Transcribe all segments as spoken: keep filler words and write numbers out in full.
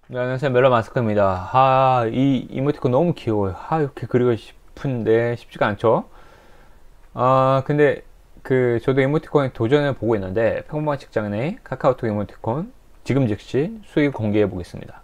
네, 안녕하세요. 멜로 마스크입니다. 아, 이 이모티콘 너무 귀여워요. 아, 이렇게 그리고 싶은데 쉽지가 않죠? 아, 근데 그 저도 이모티콘에 도전해 보고 있는데 평범한 직장 내 카카오톡 이모티콘 지금 즉시 수익 공개해 보겠습니다.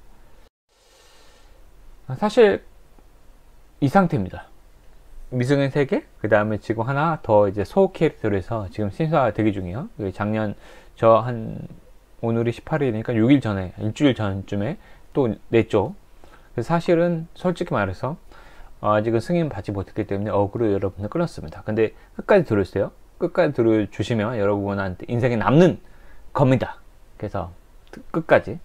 아, 사실 이 상태입니다. 미승은 세 개, 그 다음에 지금 하나 더 이제 소 캐릭터로 해서 지금 신사 대기 중이에요. 작년 저 한 오늘이 십팔 일이니까 육 일 전에, 일주일 전쯤에 또 냈죠. 그래서 사실은 솔직히 말해서 아직은 승인 받지 못했기 때문에 어그로 여러분을 끊었습니다. 근데 끝까지 들어주세요. 끝까지 들어주시면 여러분한테 인생에 남는 겁니다. 그래서 끝까지.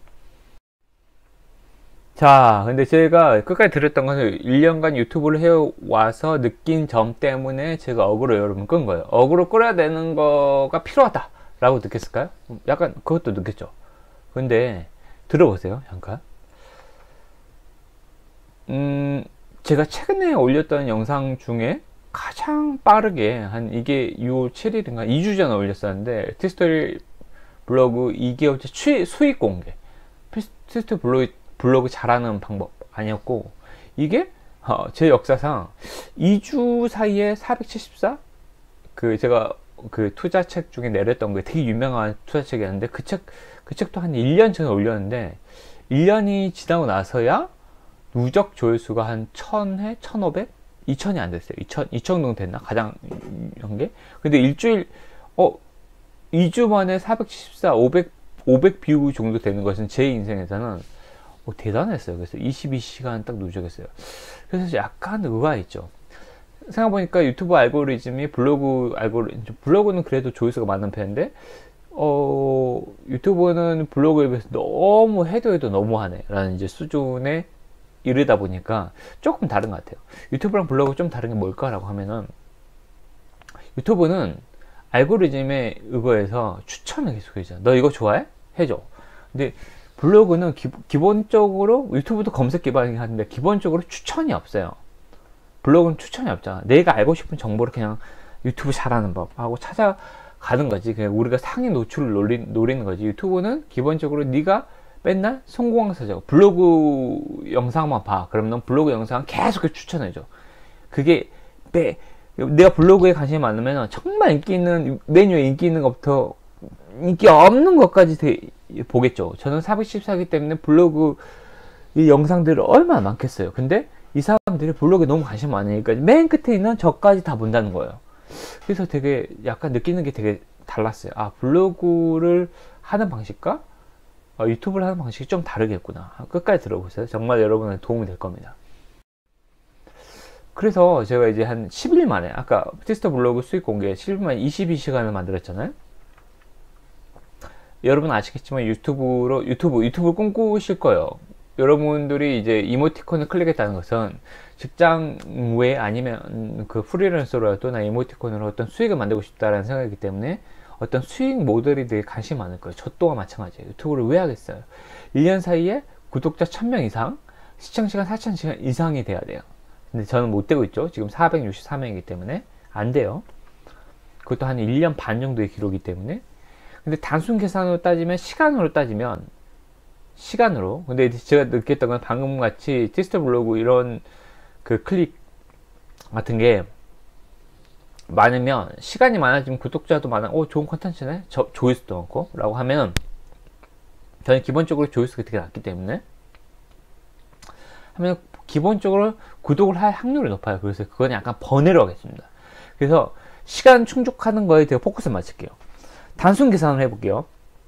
자, 근데 제가 끝까지 들었던 것은 일 년간 유튜브를 해와서 느낀 점 때문에 제가 어그로 여러분 끈 거예요. 어그로 끌어야 되는 거가 필요하다 라고 느꼈을까요? 약간 그것도 느꼈죠. 근데 들어보세요. 잠깐. 음, 제가 최근에 올렸던 영상 중에 가장 빠르게 한 이게 유월 칠 일인가 이 주 전에 올렸었는데 티스토리 블로그 이 개월째 수익 공개. 티스토리 블로그, 블로그 잘하는 방법 아니었고 이게 어, 제 역사상 이 주 사이에 사백칠십사 그 제가 그 투자책 중에 내렸던 게 되게 유명한 투자책이었는데 그 책, 그 책도 한 일 년 전에 올렸는데 일 년이 지나고 나서야 누적 조회수가 한 천 회, 천오백, 이천이 안 됐어요. 이천, 이천 정도 됐나? 가장 한 게. 근데 일주일, 어, 이 주 만에 사백칠십사, 오백, 오백 뷰 정도 되는 것은 제 인생에서는 어, 대단했어요. 그래서 이십이 시간 딱 누적했어요. 그래서 약간 의아가 있죠. 생각해보니까 유튜브 알고리즘이 블로그 알고리즘, 블로그는 그래도 조회수가 많은 편인데, 어, 유튜브는 블로그에 비해서 너무 해도 해도 너무하네. 라는 이제 수준의 이르다 보니까 조금 다른 것 같아요. 유튜브랑 블로그 좀 다른 게 뭘까라고 하면은 유튜브는 알고리즘에 의거해서 추천을 계속 해줘. 너 이거 좋아해? 해줘. 근데 블로그는 기, 기본적으로 유튜브도 검색 기반이긴 한데 기본적으로 추천이 없어요. 블로그는 추천이 없잖아. 내가 알고 싶은 정보를 그냥 유튜브 잘하는 법 하고 찾아가는 거지. 그냥 우리가 상위 노출을 노리, 노리는 거지. 유튜브는 기본적으로 네가 맨날 성공하셔 블로그 영상만 봐. 그러면 넌 블로그 영상 계속 추천해줘. 그게 빼 내가 블로그에 관심이 많으면 정말 인기 있는 메뉴에 인기 있는 것부터 인기 없는 것까지 보겠죠. 저는 사백십사기 때문에 블로그 이 영상들이 얼마나 많겠어요. 근데 이 사람들이 블로그에 너무 관심 많으니까 맨 끝에 있는 저까지 다 본다는 거예요. 그래서 되게 약간 느끼는 게 되게 달랐어요. 아, 블로그를 하는 방식과 어, 유튜브를 하는 방식이 좀 다르겠구나. 끝까지 들어보세요. 정말 여러분한테 도움이 될 겁니다. 그래서 제가 이제 한 십 일 만에 아까 티스토 블로그 수익 공개 십 일 만에 이십이 시간을 만들었잖아요. 여러분 아시겠지만 유튜브로 유튜브 유튜브를 꿈꾸실 거예요. 여러분들이 이제 이모티콘을 클릭했다는 것은 직장 외 아니면 그 프리랜서로라도 나 이모티콘으로 어떤 수익을 만들고 싶다라는 생각이기 때문에 어떤 수익 모델이 되게 관심 많을 거예요. 저 또한 마찬가지예요. 유튜브를 왜 하겠어요? 일 년 사이에 구독자 천 명 이상, 시청시간 사천 시간 이상이 돼야 돼요. 근데 저는 못 되고 있죠. 지금 사백육십사 명이기 때문에 안 돼요. 그것도 한 일 년 반 정도의 기록이기 때문에. 근데 단순 계산으로 따지면, 시간으로 따지면 시간으로. 근데 제가 느꼈던 건 방금 같이 티스토 블로그 이런 그 클릭 같은 게 많으면, 시간이 많아지면 구독자도 많아, 오 좋은 컨텐츠네, 저 조회수도 많고 라고 하면 저는 기본적으로 조회수가 되게 낮기 때문에 하면 기본적으로 구독을 할 확률이 높아요. 그래서 그건 약간 번외로 하겠습니다. 그래서 시간 충족하는 거에 대해 포커스 맞출게요. 단순 계산을 해볼게요.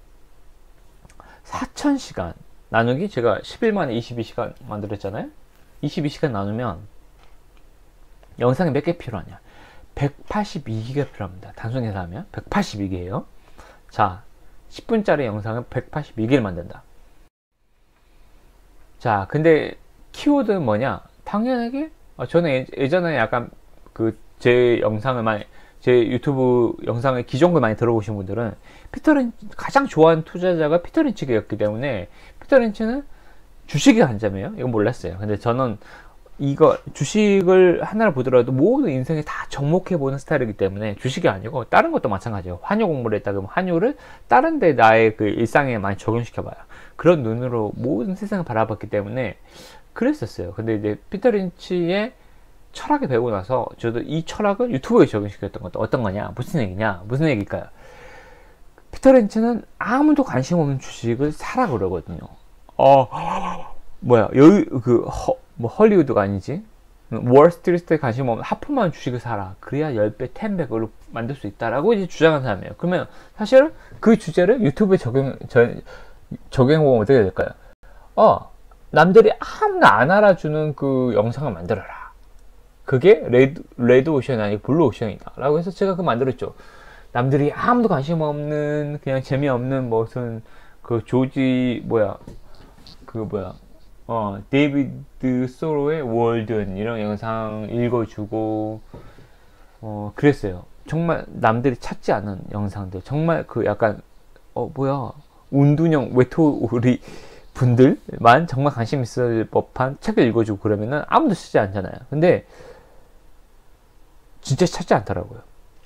사천 시간 나누기, 제가 십 일 만에 이십이 시간 만들었잖아요. 이십이 시간 나누면 영상이 몇 개 필요하냐? 백팔십이 기가 필요합니다. 단순 계산하면 백팔십이 개예요. 자, 십 분짜리 영상을 백팔십이 개를 만든다. 자, 근데 키워드는 뭐냐? 당연하게 어, 저는 예전에 약간 그 제 영상을 많이, 제 유튜브 영상을 기존 걸 많이 들어보신 분들은 피터 린치, 가장 좋아하는 투자자가 피터 린치였기 때문에 피터 린치는 주식이 관점이에요. 이건 몰랐어요. 근데 저는 이거 주식을 하나를 보더라도 모든 인생에 다 접목해 보는 스타일이기 때문에, 주식이 아니고 다른 것도 마찬가지예요. 환율 공부를 했다 그러면 환율을 다른 데 나의 그 일상에 많이 적용시켜 봐요. 그런 눈으로 모든 세상을 바라봤기 때문에 그랬었어요. 근데 이제 피터 린치의 철학을 배우고 나서 저도 이 철학을 유튜브에 적용시켰던 것도 어떤 거냐, 무슨 얘기냐, 무슨 얘기일까요? 피터 린치는 아무도 관심 없는 주식을 사라 그러거든요. 어, 뭐야, 여기, 그, 허, 뭐, 헐리우드가 아니지? 월스트리트에 관심 없는 하품한 주식을 사라. 그래야 십 배, 십 배로 만들 수 있다라고 이제 주장하는 사람이에요. 그러면 사실 그 주제를 유튜브에 적용, 저, 적용해보면 어떻게 될까요? 어, 남들이 아무나 안 알아주는 그 영상을 만들어라. 그게 레드, 레드 오션이 아니고 블루 오션이다. 라고 해서 제가 그거 만들었죠. 남들이 아무도 관심 없는, 그냥 재미없는 무슨, 그 조지, 뭐야, 그 뭐야, 어, 데이비드 소로의 월든, 이런 영상 읽어주고, 어, 그랬어요. 정말 남들이 찾지 않은 영상들. 정말 그 약간, 어, 뭐야, 운둔형 외톨이 분들만 정말 관심 있을 법한 책을 읽어주고 그러면은 아무도 쓰지 않잖아요. 근데 진짜 찾지 않더라고요.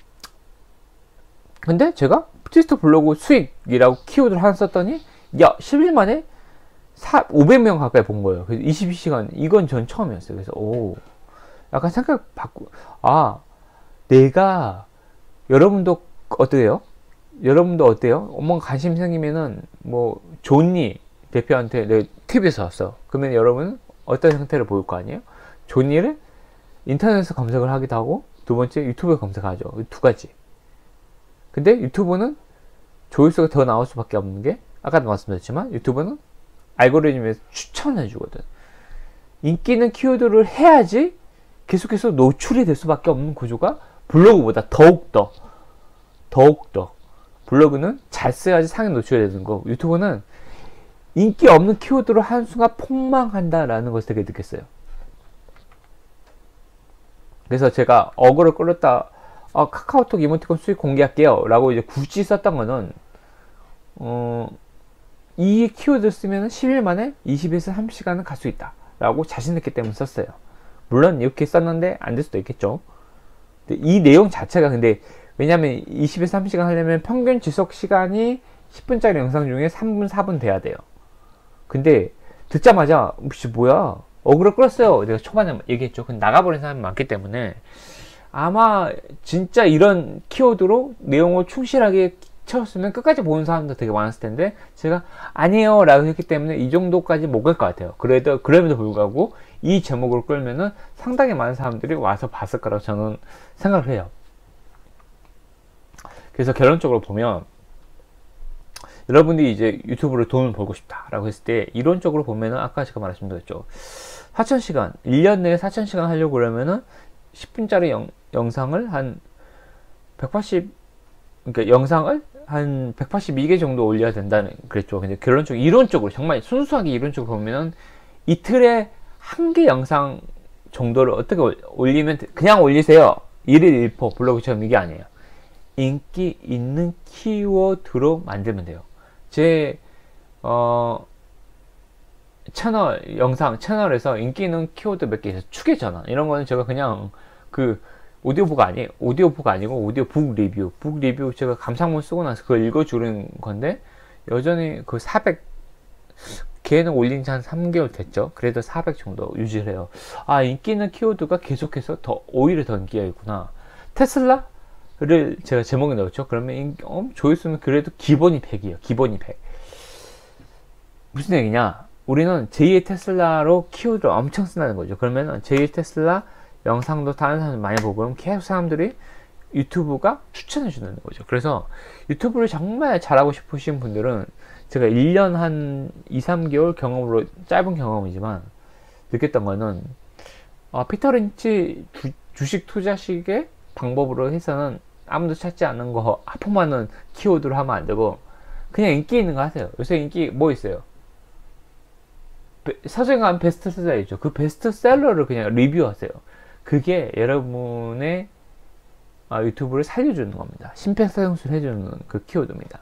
근데 제가 트위스터 블로그 수익이라고 키워드를 하나 썼더니 야 십 일 만에 오백 명 가까이 본 거예요. 그래서 이십이 시간 이건 전 처음이었어요. 그래서 오 약간 생각 바꾸 아 내가 여러분도 어때요? 여러분도 어때요? 뭔가 관심 생기면은 뭐 존니 대표한테 내 팁에서 왔어. 그러면 여러분은 어떤 형태를 보일 거 아니에요? 존니를 인터넷에서 검색을 하기도 하고 두 번째 유튜브에 검색하죠. 두 가지. 근데 유튜브는 조회수가 더 나올 수밖에 없는 게 아까도 말씀드렸지만 유튜브는 알고리즘에서 추천해 주거든. 인기 있는 키워드를 해야지 계속해서 노출이 될 수밖에 없는 구조가 블로그보다 더욱더 더욱더 블로그는 잘 써야지 상위 노출이 되는 거, 유튜브는 인기 없는 키워드로 한순간 폭망한다라는 것을 되게 느꼈어요. 그래서 제가 어그로 끌었다 아, 카카오톡 이모티콘 수익 공개할게요 라고 이제 굳이 썼던 거는 어, 이 키워드 쓰면 십 일 만에 이십에서 삼십 시간은 갈 수 있다 라고 자신 있기 때문에 썼어요. 물론 이렇게 썼는데 안 될 수도 있겠죠. 근데 이 내용 자체가 근데 왜냐면 이십에서 삼십 시간 하려면 평균 지속 시간이 십 분짜리 영상 중에 삼 분, 사 분 돼야 돼요. 근데 듣자마자 혹시 뭐야 어그로 끌었어요 내가 초반에 얘기했죠. 근데 나가버린 사람이 많기 때문에 아마 진짜 이런 키워드로 내용을 충실하게 채웠으면 끝까지 보는 사람도 되게 많았을 텐데 제가 아니에요 라고 했기 때문에 이 정도까지 못 갈 것 같아요. 그래도 그럼에도 불구하고 이 제목으로 끌면은 상당히 많은 사람들이 와서 봤을 거라고 저는 생각을 해요. 그래서 결론적으로 보면 여러분들이 이제 유튜브로 돈을 벌고 싶다 라고 했을 때 이론적으로 보면은 아까 제가 말씀드렸죠. 사천 시간 일 년 내에 사천 시간 하려고 그러면은 십 분짜리 영, 영상을 한 백팔십 그러니까 영상을 한 백팔십이 개 정도 올려야 된다는 그랬죠. 근데 결론적으로 이론적으로 정말 순수하게 이론적으로 보면은 이틀에 한 개 영상 정도를 어떻게 올리면 그냥 올리세요 일일 일 포 블로그처럼 이게 아니에요. 인기 있는 키워드로 만들면 돼요. 제 어, 채널 영상 채널에서 인기 있는 키워드 몇 개 있어요. 추계전환 이런 거는 제가 그냥 그 오디오북 아니 오디오북 아니고 오디오북 리뷰 북 리뷰 제가 감상문 쓰고 나서 그걸 읽어주는 건데 여전히 그 사백 걔는 올린 지 한 삼 개월 됐죠. 그래도 사백 정도 유지를 해요. 아 인기 있는 키워드가 계속해서 더 오히려 더 인기가 있구나. 테슬라를 제가 제목에 넣었죠. 그러면 인, 어, 조회수는 그래도 기본이 백이에요. 기본이 백. 무슨 얘기냐? 우리는 제이의 테슬라로 키워드를 엄청 쓴다는 거죠. 그러면 제이의 테슬라 영상도 다른 사람들 많이 보고 그럼 계속 사람들이 유튜브가 추천해 주는 거죠. 그래서 유튜브를 정말 잘하고 싶으신 분들은 제가 일 년 한 이, 삼 개월 경험으로 짧은 경험이지만 느꼈던 거는 어, 피터 린치 주, 주식 투자식의 방법으로 해서는 아무도 찾지 않는 거 하품하는 키워드로 하면 안 되고 그냥 인기 있는 거 하세요. 요새 인기 뭐 있어요? 사전간 베스트셀러 있죠. 그 베스트셀러를 그냥 리뷰하세요. 그게 여러분의 아, 유튜브를 살려주는 겁니다. 심폐소생술 해주는 그 키워드입니다.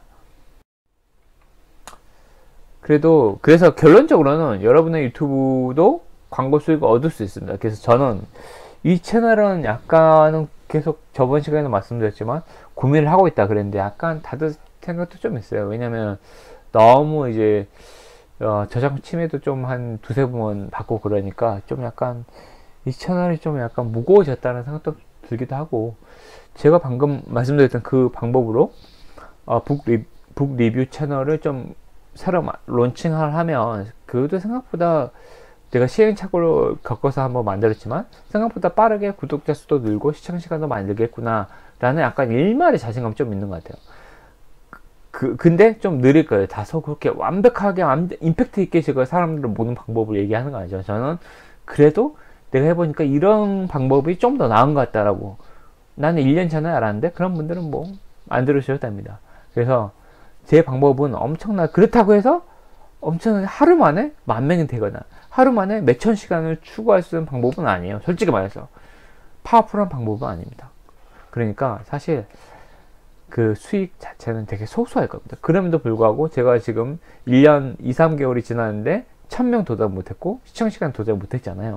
그래도 그래서 결론적으로는 여러분의 유튜브도 광고 수익을 얻을 수 있습니다. 그래서 저는 이 채널은 약간은 계속 저번 시간에도 말씀드렸지만 고민을 하고 있다 그랬는데 약간 다들 생각도 좀 있어요. 왜냐면 너무 이제 어, 저장 침해도 좀 한 두세 번 받고 그러니까 좀 약간 이 채널이 좀 약간 무거워졌다는 생각도 들기도 하고, 제가 방금 말씀드렸던 그 방법으로 어, 북, 리, 북 리뷰 채널을 좀 새로 론칭을 하면, 그것도 생각보다 제가 시행착오를 겪어서 한번 만들었지만 생각보다 빠르게 구독자 수도 늘고 시청 시간도 만들겠구나 라는 약간 일말의 자신감이 좀 있는 것 같아요. 그, 근데 좀 느릴 거예요. 다소 그렇게 완벽하게 임팩트 있게 제가 사람들을 모는 방법을 얘기하는 거 아니죠. 저는 그래도 내가 해보니까 이런 방법이 좀 더 나은 것 같다라고, 나는 일 년 전에 알았는데 그런 분들은 뭐 안 들으셔도 됩니다. 그래서 제 방법은 엄청나, 그렇다고 해서 엄청 하루 만에 만 명이 되거나 하루 만에 몇천 시간을 추구할 수 있는 방법은 아니에요. 솔직히 말해서 파워풀한 방법은 아닙니다. 그러니까 사실 그 수익 자체는 되게 소소할 겁니다. 그럼에도 불구하고 제가 지금 일 년 이, 삼 개월이 지났는데 천 명 도달 못했고 시청 시간 도달 못했잖아요.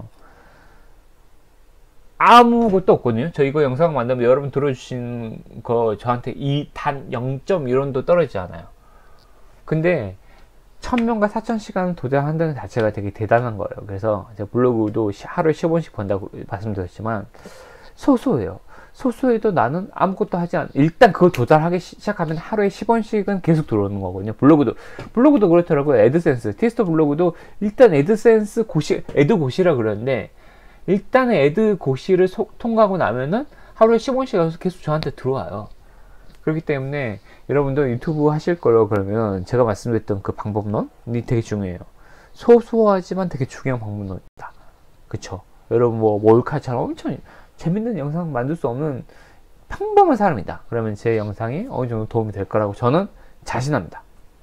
아무것도 없거든요. 저 이거 영상 만들면 여러분 들어주신 거 저한테 이 단 영 점 일 원도 떨어지지 않아요. 근데 천 명과 사천 시간을 도달한다는 자체가 되게 대단한 거예요. 그래서 제가 블로그도 하루에 십 원씩 번다고 말씀드렸지만 소소해요. 소소해도 나는 아무것도 하지 않, 일단 그걸 도달하기 시작하면 하루에 십 원씩은 계속 들어오는 거거든요. 블로그도, 블로그도 그렇더라고요. 애드센스. 티스토 블로그도 일단 애드센스 고시, 애드 고시라 그러는데, 일단 애드 고시를 소, 통과하고 나면은 하루에 십 원씩 계속 저한테 들어와요. 그렇기 때문에 여러분도 유튜브 하실 거로 그러면 제가 말씀드렸던 그 방법론이 되게 중요해요. 소소하지만 되게 중요한 방법론이다. 그쵸? 여러분 뭐 몰카처럼 엄청 재밌는 영상 만들 수 없는 평범한 사람이다. 그러면 제 영상이 어느 정도 도움이 될 거라고 저는 자신합니다.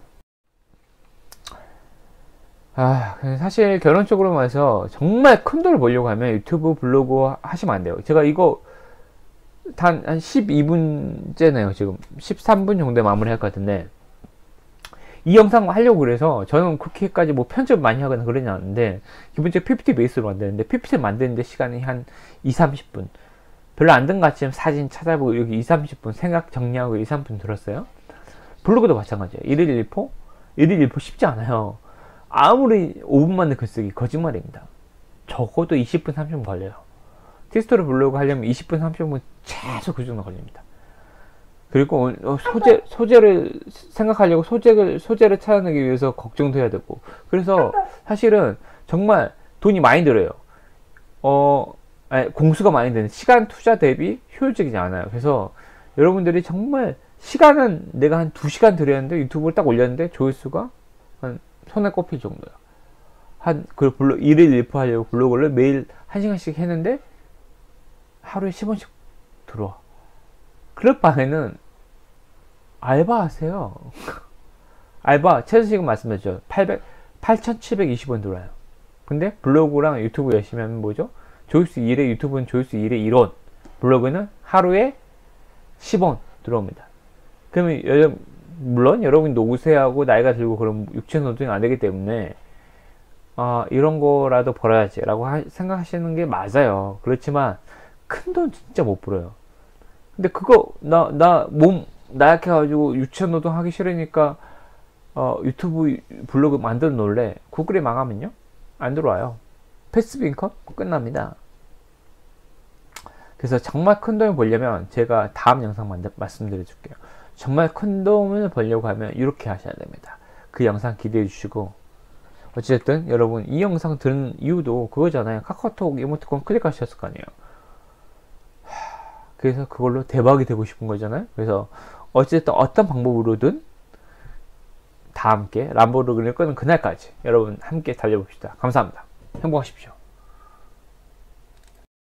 아, 사실 결론적으로 말해서 정말 큰 돈을 벌려고 하면 유튜브 블로그 하시면 안 돼요. 제가 이거 단 한 십이 분째네요. 지금 십삼 분 정도에 마무리 할 것 같은데, 이 영상 하려고 그래서 저는 그렇게까지 뭐 편집 많이 하거나 그러지 않는데, 기본적으로 피피티 베이스로 만드는데 피피티 만드는데 시간이 한 이, 삼십 분, 별로 안 든 것 같지만 사진 찾아보고 여기 이, 삼십 분 생각 정리하고 이, 삼 분 들었어요. 블로그도 마찬가지예요. 일일 일포? 일일 일포 쉽지 않아요. 아무리 오 분 만에 글쓰기 거짓말입니다. 적어도 이십 분, 삼십 분 걸려요. 티스토리 블로그 하려면 이십 분, 삼십 분 최소 그 정도 걸립니다. 그리고 소재, 소재를 생각하려고 소재를, 소재를 찾아내기 위해서 걱정도 해야 되고, 그래서 사실은 정말 돈이 많이 들어요. 어, 아니, 공수가 많이 드는, 시간 투자 대비 효율적이지 않아요. 그래서 여러분들이 정말 시간은 내가 한 두 시간 들였는데 유튜브를 딱 올렸는데 조회수가 한 손에 꼽힐 정도야. 한, 그 블로, 일일 일포 하려고 블로그를 매일 한 시간씩 했는데 하루에 십 원씩 들어와. 그럴 바에는 알바 하세요. 알바, 최저 시급 말씀드렸죠. 팔천칠백이십 원 들어와요. 근데 블로그랑 유튜브 열심히 하면 뭐죠? 조회수 일에, 유튜브는 조회수 일에 일 원, 블로그는 하루에 십 원 들어옵니다. 그러면 여, 물론 여러분도 우세하고 나이가 들고 그런 육체 노동이 안 되기 때문에 어, 이런 거라도 벌어야지 라고 하, 생각하시는 게 맞아요. 그렇지만 큰 돈 진짜 못 벌어요. 근데 그거 나 나 몸 나약해 가지고 유체 노동 하기 싫으니까 어, 유튜브 블로그 만들어 놓을래. 구글이 망하면요 안 들어와요. 패시브 인컴 끝납니다. 그래서 정말 큰 돈을 벌려면 제가 다음 영상 만들, 말씀드려 줄게요. 정말 큰 돈을 벌려고 하면 이렇게 하셔야 됩니다. 그 영상 기대해 주시고, 어쨌든 여러분 이 영상 들은 이유도 그거잖아요. 카카오톡 이모티콘 클릭하셨을 거 아니에요. 그래서 그걸로 대박이 되고 싶은 거잖아요. 그래서 어쨌든 어떤 방법으로든 다 함께 람보르기니를 끄는 그날까지 여러분 함께 달려봅시다. 감사합니다. 행복하십시오.